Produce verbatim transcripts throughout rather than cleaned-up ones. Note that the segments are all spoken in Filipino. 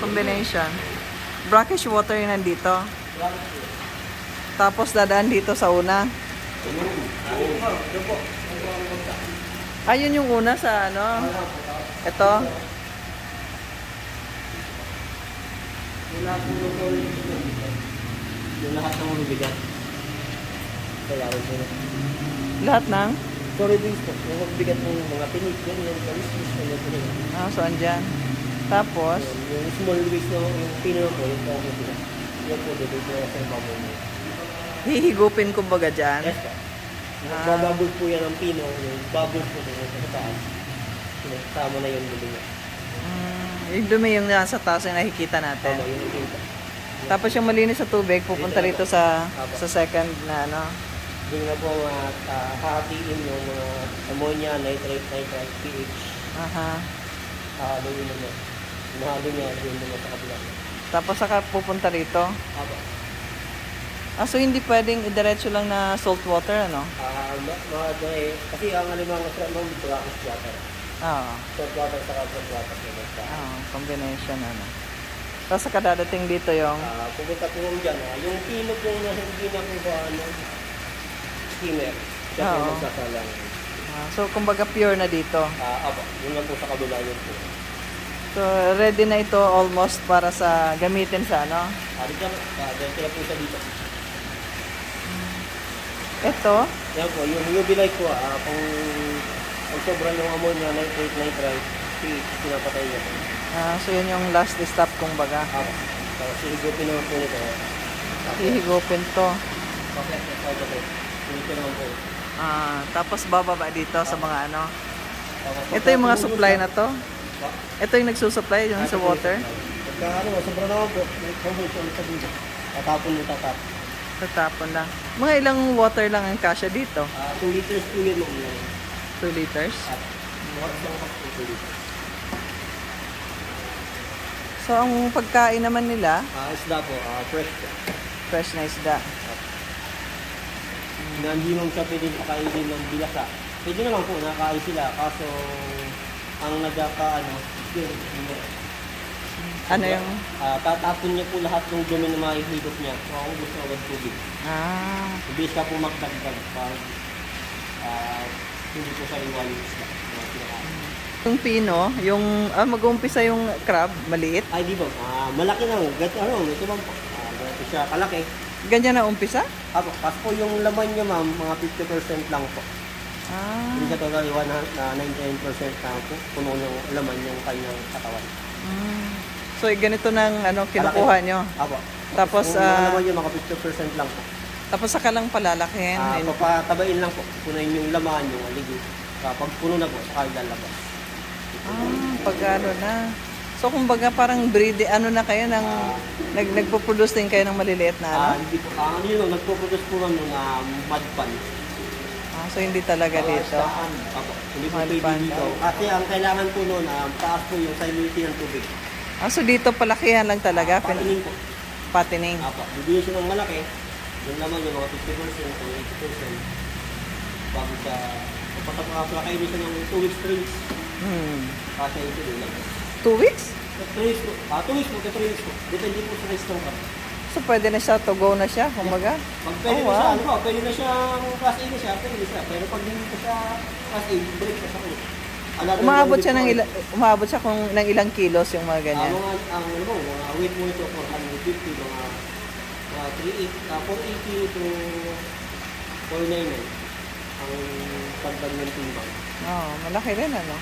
Combination. Brackish water yung nandito. Tapos dadaan dito sa una. Ayun yung una sa ano. Ito. Yung lahat ng mga bigat. Kaya rin po. Lahat ng? Sorry din po. Yung bigat ng mga pinig. Yan yung kalis-lis na yan. Ah, so andyan. Tapos? Yung small waist na yung pino po. Yung po yung bigat. Yan po dito po sa ibabaw mo. Hihigupin ko baga dyan? Yes po. Bababog po yan ang pino. Yung bubble po sa taas. Tama na yung dumi niya. Mm, yung dumi yung nasa taas yung nakikita natin. Tama yung nakikita. Tapos yung malinis sa tubig, pupunta rito sa sa second na ano. Yung na po uh, uh, hahatiin yung mga uh, ammonia, nitrate, nitrate, pH. Aha. Hahalo yun naman. Mahalo niya yun naman sa kabila. Tapos saka pupunta rito. Aba. Ah, so hindi pwedeng idiretso lang na salt water, ano? Ah, uh, eh, kasi ang alimang masarap ng brackish water. Oo. Salt water sa salt water naman sa. Oo, combination, ano. Tapos saka dadating dito yung... Ah, pupunta po yung dyan, ah. Yung pinot yung nasa gina ko ba, ano, skimmer. Siya po magsasalang. Ah, so, kumbaga pure na dito. Ah, aba. Yun lang po sa kabila yun po. So, ready na ito almost para sa gamitin sa ano? Ah, dito, ah, dyan sila po siya dito. Ito? Yan po, yung U V light po, ah, kung pag sobrang yung ammonia, nitrate, nitrite, pinapatay niya po. Ah, so, yun yung last stop kumbaga. Ah, tapos hihigupin naman po nito. Hihigupin to. Okay, okay, okay. Hihigupin naman po. Ah, tapos bababa dito sa mga ano. Ito yung mga supply na to. Ito yung nagsusupply yung sa water. Pagka ano, sobrang naman po, may conversion sa dito. Tatapon yung tatap. Tatapon lang. Mga ilang water lang ang kasya dito? Ah, two liters po yun. two liters? two liters. So, ang pagkain naman nila? Ah, isda po, ah, fresh po. Fresh na isda. Na hindi naman siya pwede pakainin ng bilasa. Pwede naman po, nakakain sila. Kaso, ang nagkaka, ano, yun, hindi. Ano yung? Uh, tatapon niya po lahat ng dumi na mahihigop niya. So, ako gusto agad tubig. Ah. Ibig ka po magdagdag pag uh, hindi po sa iwali isda. Yung pino, yung ah, mag-uumpisa yung crab, maliit? Ay, di ba? Uh, malaki na. Ganito, ano, ito bang po. Uh, ganito siya kalaki. Ganyan na umpisa? Apo, kasi po yung laman niya, ma'am, mga fifty percent lang po. Ah. Hindi ka totally ninety-nine percent na po puno ng laman yung kanyang katawan. Mm. So, ganito nang ano, kinukuha nyo? Apo. Tapos, kung uh, uh, laman niya, mga fifty percent lang po. Tapos saka lang palalakihin? Uh, papatabain lang po. Punayin yung laman, yung aligi. Kapag puno na po, saka ilalabas. Ah, pag ano na. So, kumbaga parang breed, ano na kayo, ng, uh, nag, nagpo-produce din kayo ng maliliit na ano? Uh, hindi po. Uh, ano yun, nagpo-produce po ng uh, mud pan. Ah, so, hindi talaga uh, dito? Apo. Hindi po pwede dito. Kasi ang kailangan po noon, uh, taas po yung salinity ng tubig. Ah, so dito palakihan lang talaga? Uh, patining po. Patining. Apo. Bibili siya ng malaki. Yung naman yung mga fifty percent o eighty percent. Bago siya, patapakain niya siya ng two weeks, three weeks. Hmm. Kasi ito din lang. two weeks? three weeks po. Ah, two weeks po, three weeks po. Depende po sa restaurant ka. So pwede na siya, to go na siya, kumbaga? Pag pwede oh, na siya, wow. ano ba, pwede na siya, class A na siya, pwede na siya. Pero pag hindi ko siya class A, break na siya ko. Umaabot siya ng ilang, umaabot siya kung ng ilang kilos yung mga ganyan? Uh, mga, ang ano mo, mga weight mo ito, four fifty, mga, mga three eighty, uh, four eighty to four ninety ang pagdag ng timbang. Oo, oh, malaki rin ano.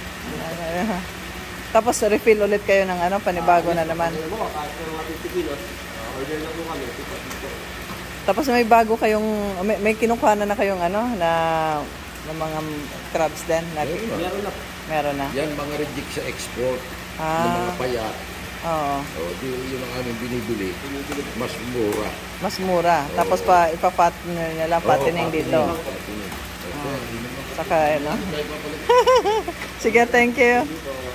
Tapos refill ulit kayo ng ano, panibago uh, na naman. Ano mo, kahit mga fifty kilos, uh, order na po kami. Tapos may bago kayong, may, may kinukuha na na kayong ano, na ng mga crabs din? Na, meron na. Meron na. Yan, mga reject sa export, ah, ng mga payat. Oo. O, di, yun ang aming binibili. Mas mura. Mas mura. Oo. Tapos pa, ipa-fat nyo lang, patining dito. Patining. Oh. Saka, ano? Sige, thank you.